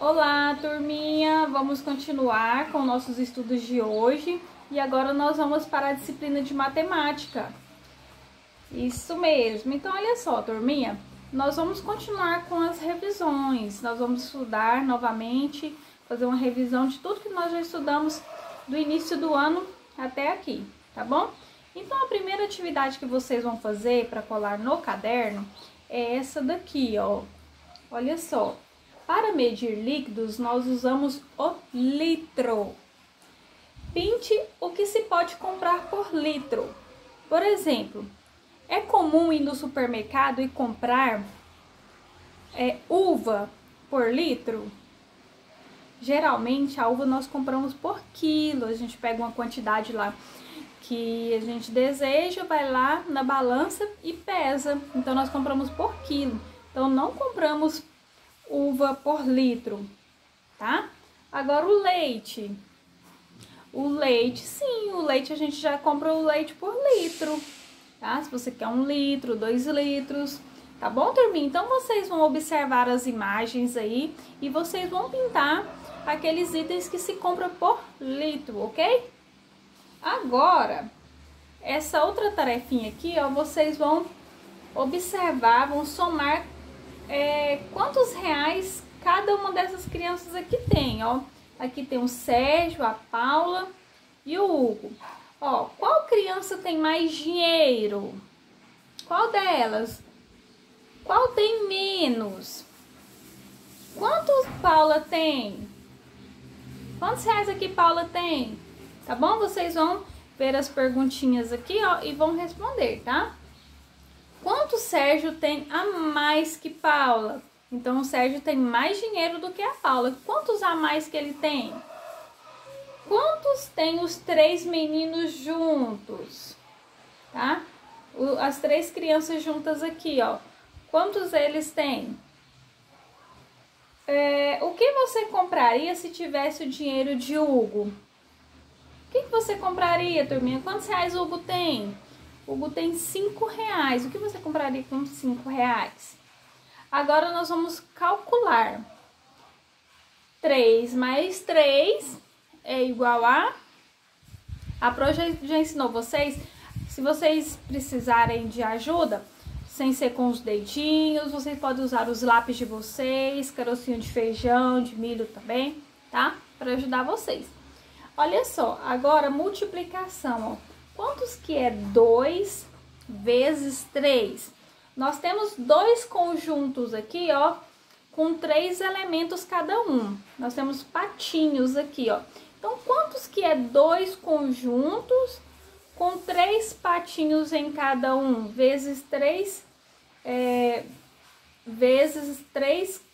Olá, turminha! Vamos continuar com nossos estudos de hoje e agora nós vamos para a disciplina de matemática. Isso mesmo! Então, olha só, turminha, nós vamos continuar com as revisões. Nós vamos estudar novamente, fazer uma revisão de tudo que nós já estudamos do início do ano até aqui, tá bom? Então, a primeira atividade que vocês vão fazer para colar no caderno é essa daqui, ó. Olha só. Para medir líquidos, nós usamos o litro. Pinte o que se pode comprar por litro. Por exemplo, é comum ir no supermercado e comprar uva por litro? Geralmente, a uva nós compramos por quilo. A gente pega uma quantidade lá que a gente deseja, vai lá na balança e pesa. Então, nós compramos por quilo. Então, não compramos uva por litro, tá? Agora o leite. O leite, sim, o leite a gente já compra o leite por litro, tá? Se você quer 1 litro, 2 litros, tá bom, turminha? Então vocês vão observar as imagens aí e vocês vão pintar aqueles itens que se compra por litro, ok? Agora, essa outra tarefinha aqui, ó, vocês vão observar, vão somar quantos reais cada uma dessas crianças aqui tem, ó. Aqui tem o Sérgio, a Paula e o Hugo. Ó, qual criança tem mais dinheiro? Qual delas? Qual tem menos? Quantos Paula tem? Quantos reais aqui Paula tem? Tá bom? Vocês vão ver as perguntinhas aqui, ó, e vão responder, tá? Quanto Sérgio tem a mais que Paula? Então, o Sérgio tem mais dinheiro do que a Paula. Quantos a mais que ele tem? Quantos tem os 3 meninos juntos? Tá? As 3 crianças juntas aqui, ó. Quantos eles têm? O que você compraria se tivesse o dinheiro de Hugo? O que você compraria, turminha? Quantos reais o Hugo tem? O Hugo tem 5 reais. O que você compraria com 5 reais? Agora nós vamos calcular. 3 mais 3 é igual a... A Pro já ensinou vocês. Se vocês precisarem de ajuda, sem ser com os dedinhos, vocês podem usar os lápis de vocês, carocinho de feijão, de milho também, tá? Para ajudar vocês. Olha só, agora multiplicação, ó. Quantos que é 2 vezes 3? Nós temos 2 conjuntos aqui, ó, com 3 elementos cada um. Nós temos patinhos aqui, ó. Então, quantos que é 2 conjuntos com 3 patinhos em cada um? Vezes 3, vezes 3